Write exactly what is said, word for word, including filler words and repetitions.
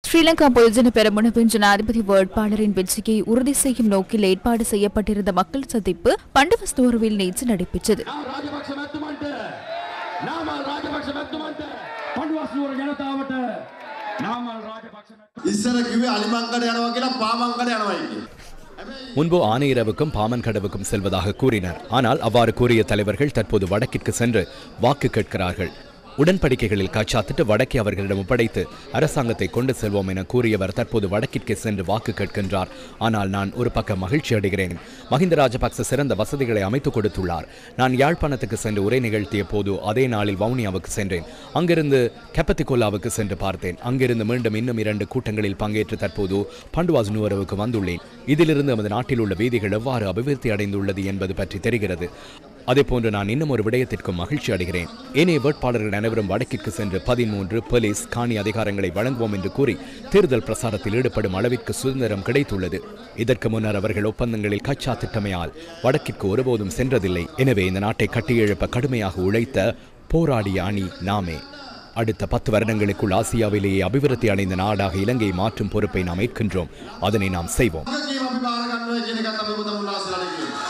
ஸ்ரீலங்கா பொதுஜன பெரமுனவின் ஜனாதிபதி வேட்பாளரின் வெற்றியை உறுதி செய்யும் நோக்கில் ஏற்பாடு செய்யப்பட்டிருந்த மக்கள் சந்திப்பு பண்டவஸ்தோருவில் நேற்று நடைபெற்றது. முன்பு ஆனையிரவுக்கும் பாமன்கடவுக்கும் செல்வதாக கூறினர். ஆனால் அவ்வாறு கூறிய தலைவர்கள் தற்போது வடக்கிற்கு சென்று வாக்கு கேட்கிறார்கள். உடன்படிக்கைகளில் காச்சாத்திட்டு வடக்கே அவர்களிடம் ஒப்படைத்து அரசாங்கத்தை கொண்டு செல்வோம் என கூறியவர் தற்போது வடக்கிற்கு சென்று வாக்கு கேட்கின்றார். ஆனால் நான் ஒரு பக்கம் மகிழ்ச்சி அடைகிறேன். மஹிந்த ராஜபக்ச சிறந்த வசதிகளை அமைத்துக் கொடுத்துள்ளார். நான் யாழ்ப்பாணத்துக்கு சென்று உரை நிகழ்த்திய போது அதே நாளில் வவுனியாவுக்கு சென்றேன். அங்கிருந்து கெப்பத்திகொல்லாவுக்கு சென்று பார்த்தேன். அங்கிருந்து மீண்டும் இன்னும் இரண்டு கூட்டங்களில் பங்கேற்று தற்போது பண்டுவாஸ் நுவரவுக்கு வந்துள்ளேன். இதிலிருந்து நமது நாட்டில் உள்ள வீதிகள் எவ்வாறு அபிவிருத்தி அடைந்துள்ளது என்பது பற்றி தெரிகிறது. அதேபோன்று நான் இன்னும் ஒரு விடயத்திற்கும் மகிழ்ச்சி அடைகிறேன். ஏனைய வேட்பாளர்கள் அனைவரும் வடக்கிற்கு சென்று பதிமூன்று போலீஸ் காணி அதிகாரங்களை வழங்குவோம் என்று கூறி தேர்தல் பிரசாரத்தில் ஈடுபடும் அளவிற்கு சுதந்திரம் கிடைத்துள்ளது. இதற்கு முன்னர் அவர்கள் ஒப்பந்தங்களில் கச்சா திட்டமையால் வடக்கிற்கு ஒருபோதும் சென்றதில்லை. எனவே இந்த நாட்டை கட்டியெழுப்ப கடுமையாக உழைத்த போராடிய அணி நாமே. அடுத்த பத்து வருடங்களுக்குள் ஆசியாவிலேயே அபிவிருத்தி அடைந்த நாடாக இலங்கையை மாற்றும் பொறுப்பை நாம் ஏற்கின்றோம். அதனை நாம் செய்வோம்.